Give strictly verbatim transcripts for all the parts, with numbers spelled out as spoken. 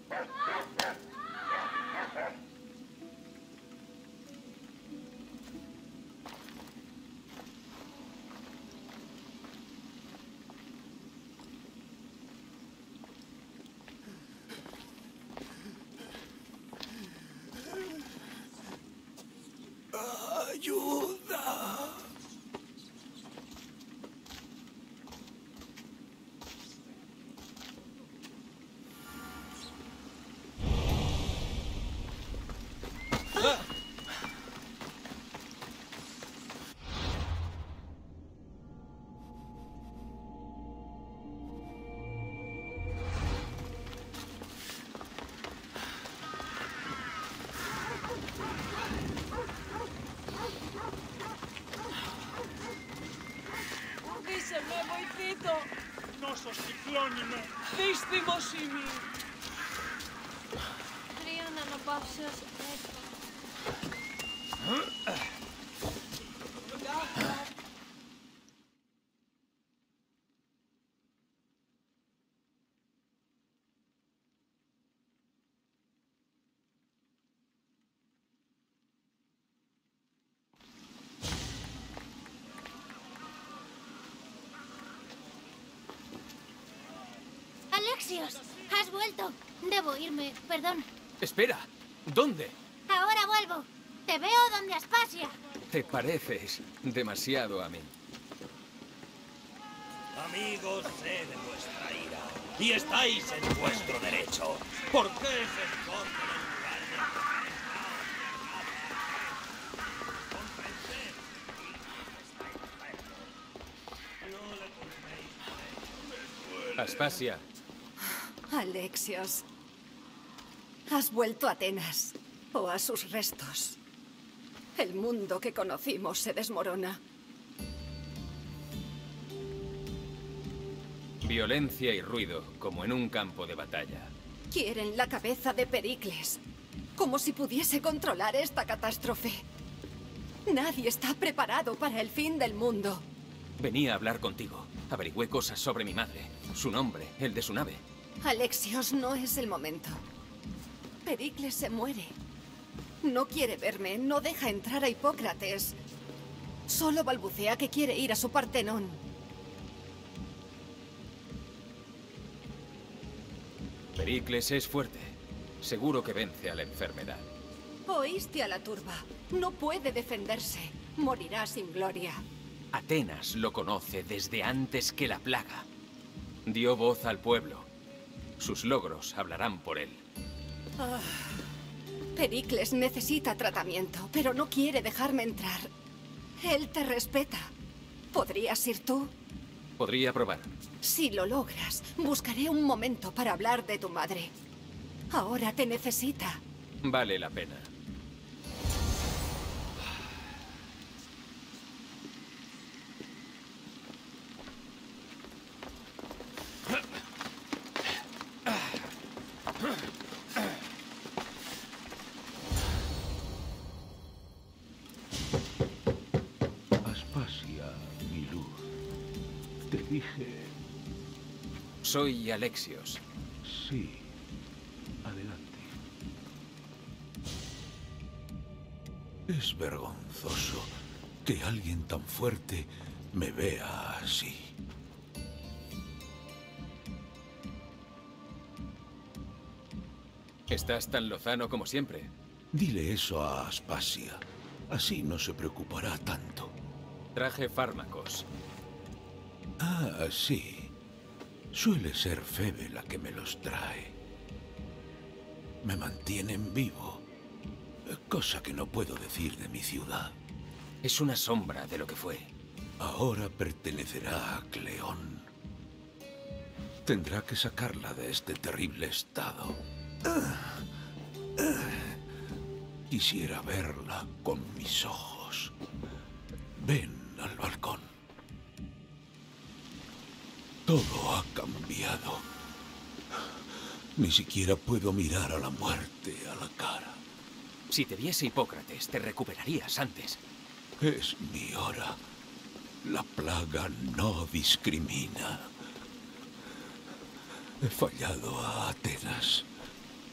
¡Ayuda! Díseme, moicito. Noso ciclónimo. Dístimosimi. Κρύο να αναπαύσεως έτω. Alexios, has vuelto. Debo irme, perdón. Espera, ¿dónde? Ahora vuelvo. Te veo donde Aspasia. Te pareces demasiado a mí. Amigos, sé de vuestra ira, y estáis en vuestro derecho. ¿Por qué se esconden en lugar de... Comprended, no le culpéis. Aspasia, Alexios, has vuelto a Atenas, o a sus restos. El mundo que conocimos se desmorona. violencia y ruido, como en un campo de batalla. Quieren la cabeza de Pericles, como si pudiese controlar esta catástrofe. Nadie está preparado para el fin del mundo. Venía a hablar contigo. Averigüé cosas sobre mi madre, su nombre, el de su nave. Alexios, no es el momento. Pericles se muere. No quiere verme, no deja entrar a Hipócrates. Solo balbucea que quiere ir a su Partenón. Pericles es fuerte. Seguro que vence a la enfermedad. Oíste a la turba. No puede defenderse. Morirá sin gloria. Atenas lo conoce desde antes que la plaga. Dio voz al pueblo. Sus logros hablarán por él. Ah, Pericles necesita tratamiento, pero no quiere dejarme entrar. Él te respeta. ¿Podrías ir tú? Podría probar. Si lo logras, buscaré un momento para hablar de tu madre. Ahora te necesita. Vale la pena. Aspasia, mi luz. Te dije... Soy Alexios. Sí. Adelante. Es vergonzoso que alguien tan fuerte me vea así. ¿Estás tan lozano como siempre? Dile eso a Aspasia. Así no se preocupará tanto. Traje fármacos. Ah, sí. Suele ser Febe la que me los trae. Me mantienen vivo. Cosa que no puedo decir de mi ciudad. Es una sombra de lo que fue. Ahora pertenecerá a Cleón. Tendrá que sacarla de este terrible estado. Quisiera verla con mis ojos. Ven al balcón. Todo ha cambiado. Ni siquiera puedo mirar a la muerte a la cara. Si te viese Hipócrates, te recuperarías antes. Es mi hora. La plaga no discrimina. He fallado a Atenas.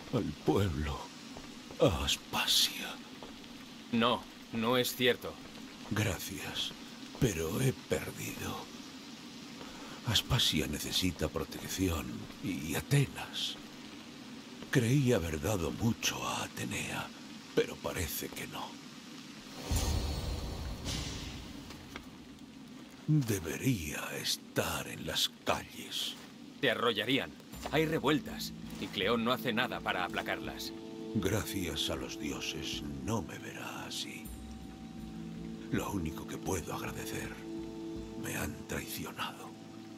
al pueblo, a Aspasia. No, no es cierto. Gracias, pero he perdido. Aspasia necesita protección y Atenas. Creí haber dado mucho a Atenea, pero parece que no. Debería estar en las calles. Te arrollarían. Hay revueltas, y Cleón no hace nada para aplacarlas. Gracias a los dioses, no me verá así. Lo único que puedo agradecer, me han traicionado.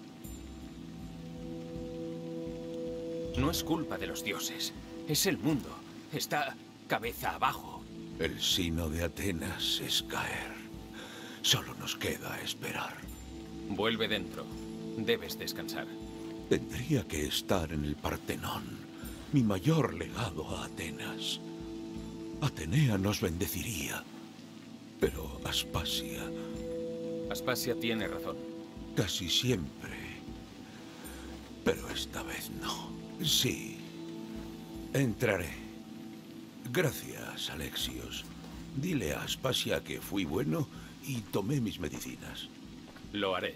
No es culpa de los dioses. Es el mundo. Está cabeza abajo. El sino de Atenas es caer. Solo nos queda esperar. Vuelve dentro. Debes descansar. Tendría que estar en el Partenón, mi mayor legado a Atenas. Atenea nos bendeciría. Pero Aspasia... Aspasia tiene razón. Casi siempre. Pero esta vez no. Sí. Entraré. Gracias, Alexios. Dile a Aspasia que fui bueno y tomé mis medicinas. Lo haré.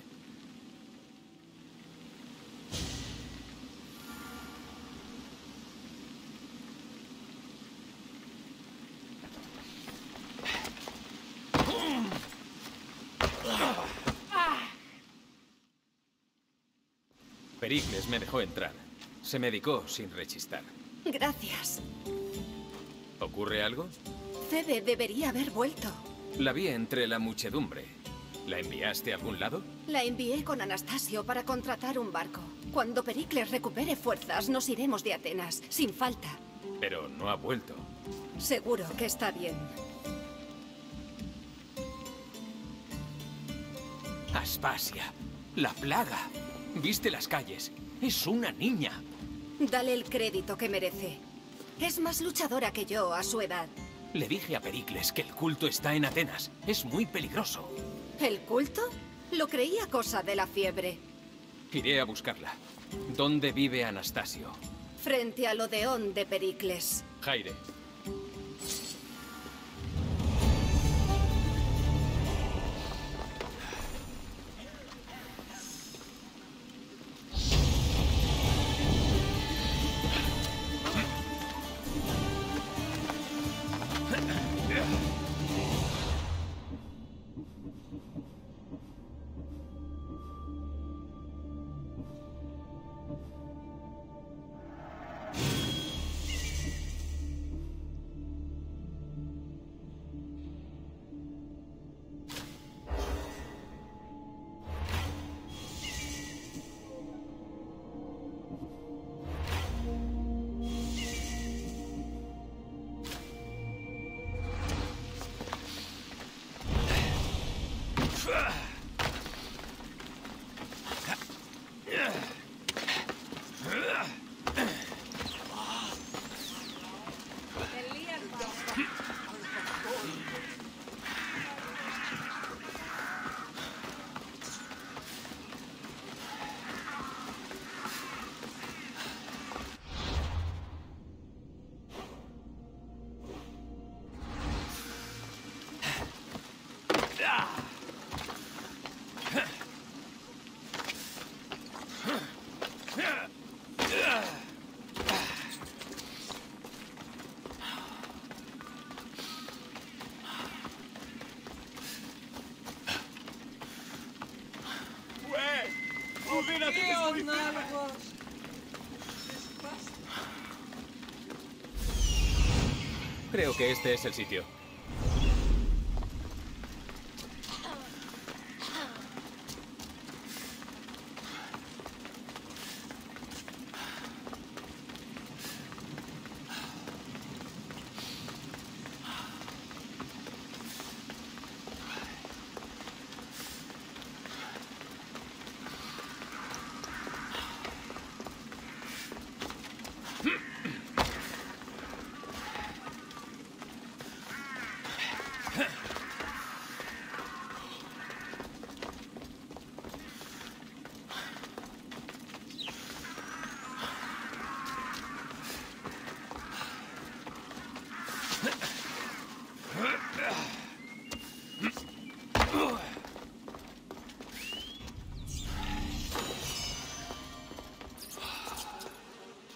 Pericles me dejó entrar. Se medicó sin rechistar. Gracias. ¿Ocurre algo? Febe debería haber vuelto. La vi entre la muchedumbre. ¿La enviaste a algún lado? La envié con Anastasio para contratar un barco. Cuando Pericles recupere fuerzas, nos iremos de Atenas, sin falta. Pero no ha vuelto. Seguro que está bien. Aspasia, la plaga. Viste las calles. Es una niña. Dale el crédito que merece. Es más luchadora que yo a su edad. Le dije a Pericles que el culto está en Atenas. Es muy peligroso. ¿El culto? Lo creía cosa de la fiebre. Iré a buscarla. ¿Dónde vive Anastasio? Frente al Odeón de Pericles. Jaire. Dios, nalgos. Creo que este es el sitio.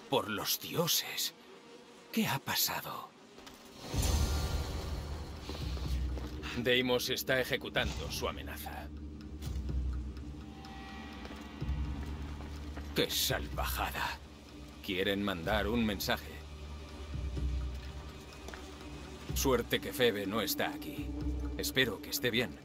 Por los dioses. ¿Qué ha pasado? Deimos está ejecutando su amenaza. ¡Qué salvajada! Quieren mandar un mensaje. Suerte que Febe no está aquí. Espero que esté bien.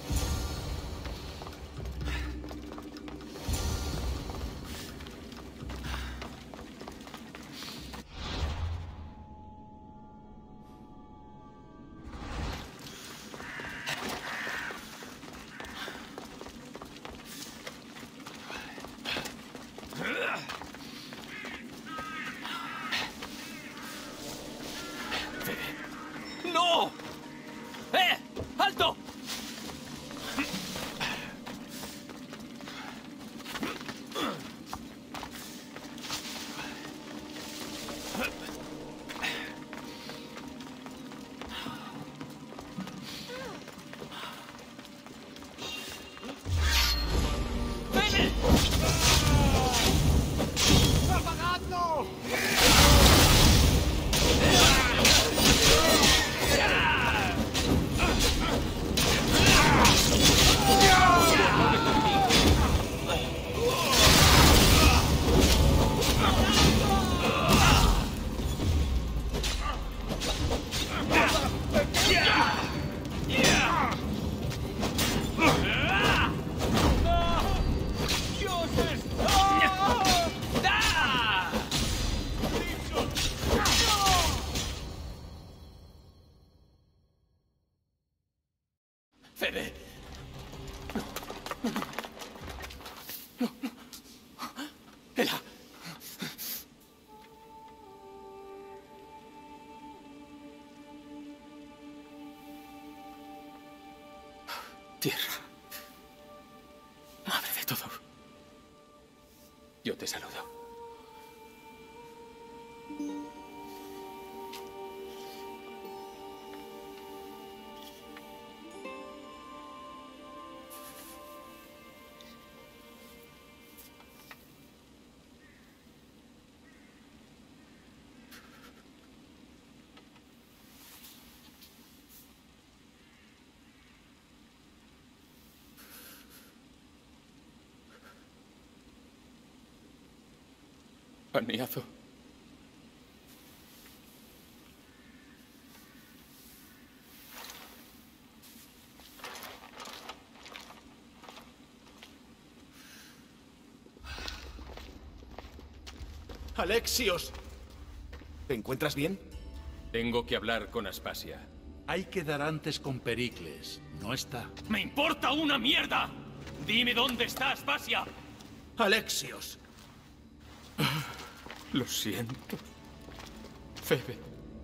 ¡No! ¡Eh! ¡Alto! Febe. No. No. No. Ela. Tierra. Madre de todo. Yo te saludo. Aniazo. Alexios. ¿Te encuentras bien? Tengo que hablar con Aspasia. Hay que dar antes con Pericles. No está. ¡Me importa una mierda! Dime dónde está Aspasia. Alexios. Lo siento. Febe.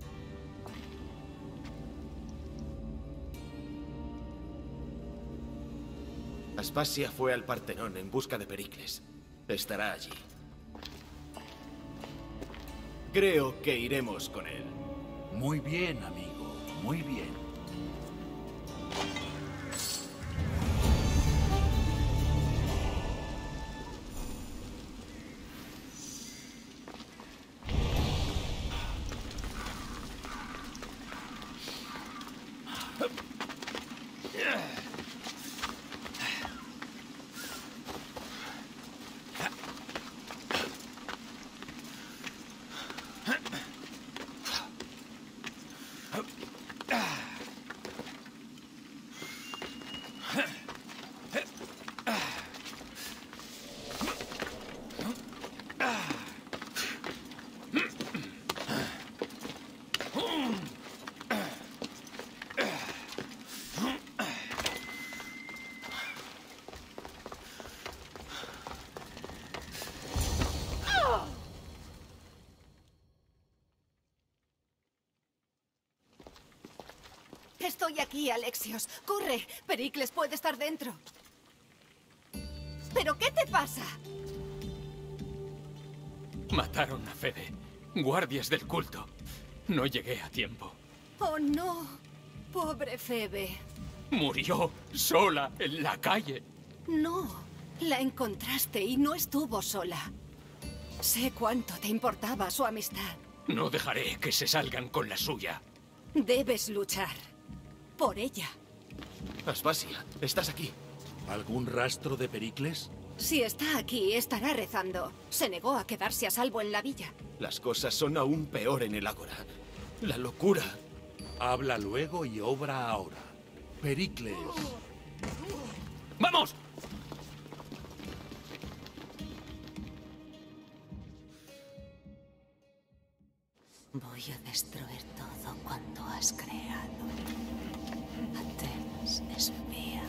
Aspasia fue al Partenón en busca de Pericles. Estará allí. Creo que iremos con él. Muy bien, amigo. Muy bien. Estoy aquí, Alexios. ¡Corre! Pericles puede estar dentro. ¿Pero qué te pasa? Mataron a Febe. Guardias del culto. No llegué a tiempo. Oh, no. Pobre Febe. Murió sola en la calle. No. La encontraste y no estuvo sola. Sé cuánto te importaba su amistad. No dejaré que se salgan con la suya. Debes luchar. Por ella. Aspasia, estás aquí. ¿Algún rastro de Pericles? Si está aquí, estará rezando. Se negó a quedarse a salvo en la villa. Las cosas son aún peor en el Ágora. La locura. Habla luego y obra ahora. Pericles. ¡Vamos! Voy a destruir todo cuanto has creado. Atenas es mía.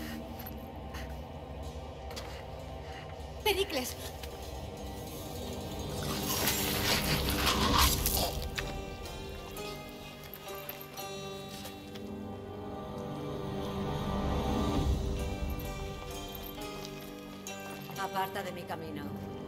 ¡Pericles! Aparta de mi camino.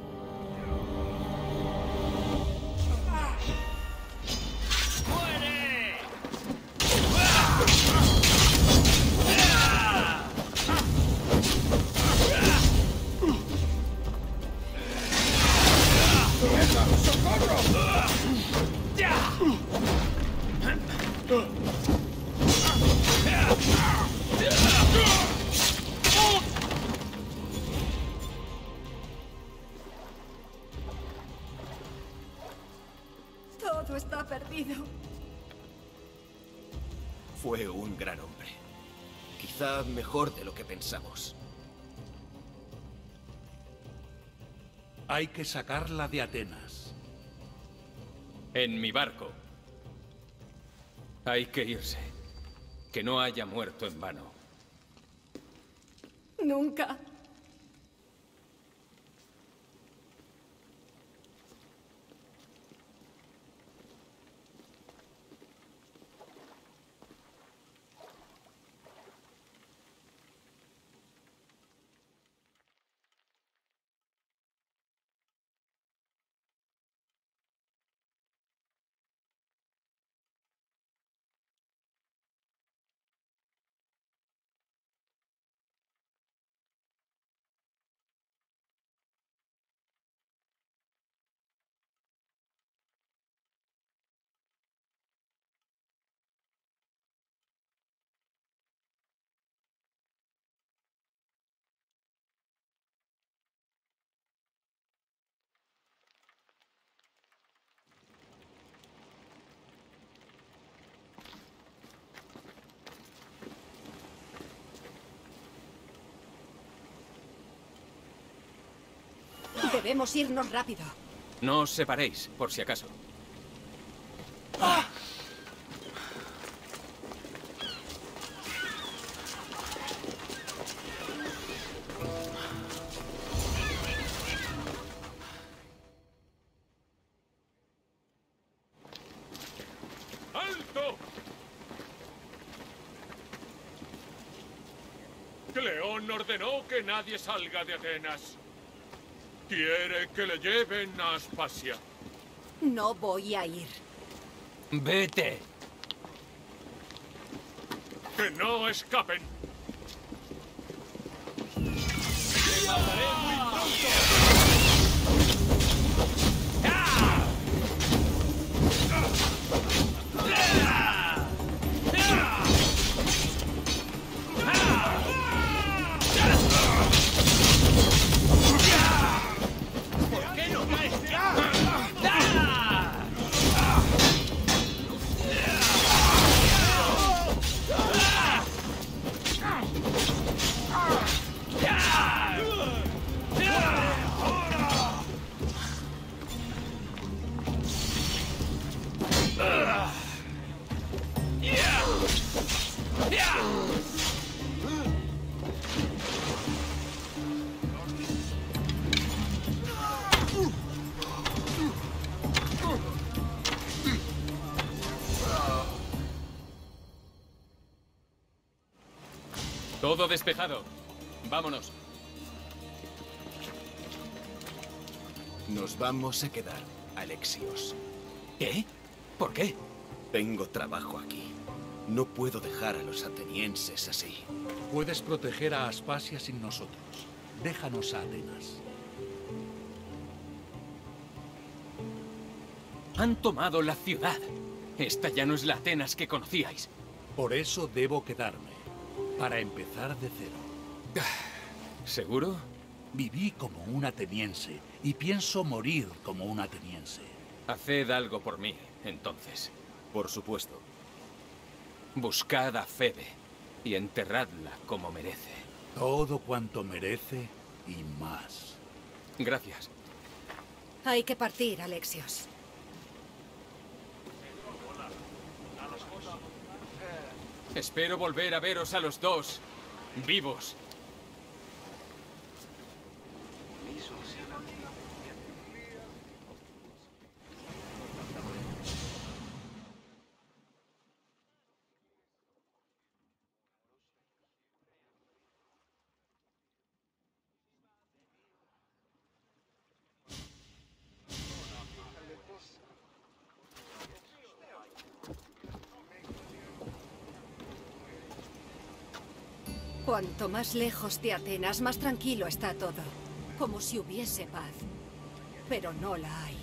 Todo está perdido. Fue un gran hombre. Quizá mejor de lo que pensamos. Hay que sacarla de Atenas. En mi barco. Hay que irse. Que no haya muerto en vano. Nunca. Debemos irnos rápido. No os separéis, por si acaso. ¡Alto! Cleón ordenó que nadie salga de Atenas. Quiere que le lleven a Aspasia. No voy a ir. ¡Vete! ¡Que no escapen! Todo despejado. Vámonos. Nos vamos a quedar, Alexios. ¿Qué? ¿Por qué? Tengo trabajo aquí. No puedo dejar a los atenienses así. Puedes proteger a Aspasia sin nosotros. Déjanos a Atenas. Han tomado la ciudad. Esta ya no es la Atenas que conocíais. Por eso debo quedarme, para empezar de cero. ¿Seguro? Viví como un ateniense y pienso morir como un ateniense. Haced algo por mí, entonces. Por supuesto. Buscad a Febe y enterradla como merece. Todo cuanto merece y más. Gracias. Hay que partir, Alexios. Espero volver a veros a los dos, vivos. Cuanto más lejos de Atenas, más tranquilo está todo. Como si hubiese paz. Pero no la hay.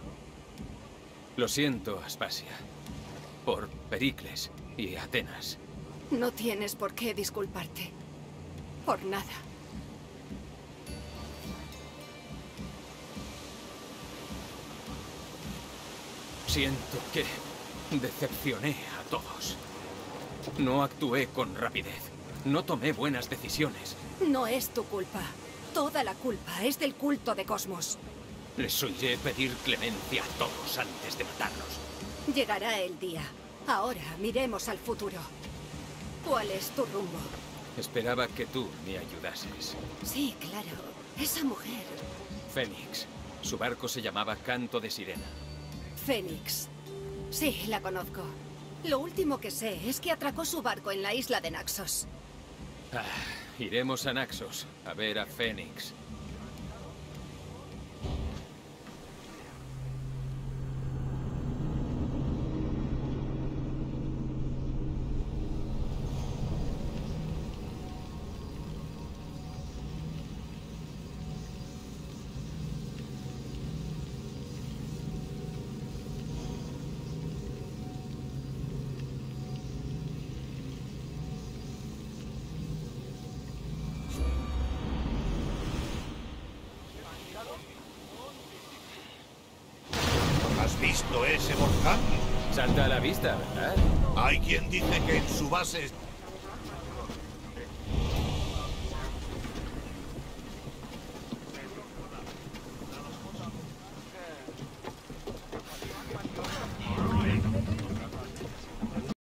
Lo siento, Aspasia. Por Pericles y Atenas. No tienes por qué disculparte. Por nada. Siento que decepcioné a todos. No actué con rapidez. No tomé buenas decisiones. No es tu culpa. Toda la culpa es del culto de Cosmos. Les oiré pedir clemencia a todos antes de matarlos. Llegará el día. Ahora miremos al futuro. ¿Cuál es tu rumbo? Esperaba que tú me ayudases. Sí, claro. Esa mujer. Fénix. Su barco se llamaba Canto de Sirena. Fénix. Sí, la conozco. Lo último que sé es que atracó su barco en la isla de Naxos. Ah, iremos a Naxos a ver a Fénix. ¿Has visto ese volcán? Salta a la vista, ¿verdad? Hay quien dice que en su base